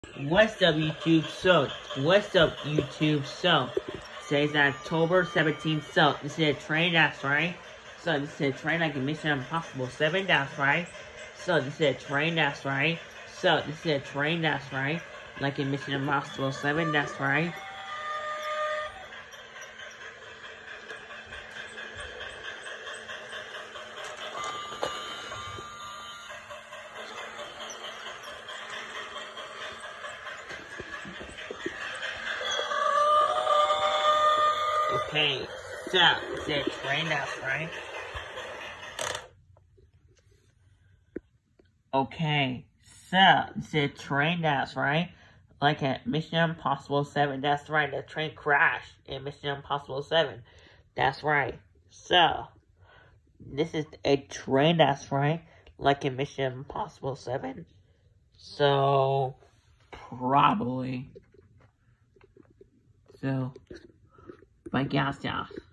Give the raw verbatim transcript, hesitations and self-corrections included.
What's up, YouTube? So, what's up, YouTube? So, today's October seventeenth. So, this is a train, that's right. So, this is a train like a Mission Impossible seven, that's right. So, this is a train, that's right. So, this is a train, that's right. Like a Mission Impossible seven, that's right. Okay, so, this is a train, that's right. Okay, so, this is a train, that's right. Like a Mission Impossible seven, that's right. The train crashed in Mission Impossible seven. That's right. So, this is a train, that's right. Like in Mission Impossible seven. So, probably. So, bye guys, yeah.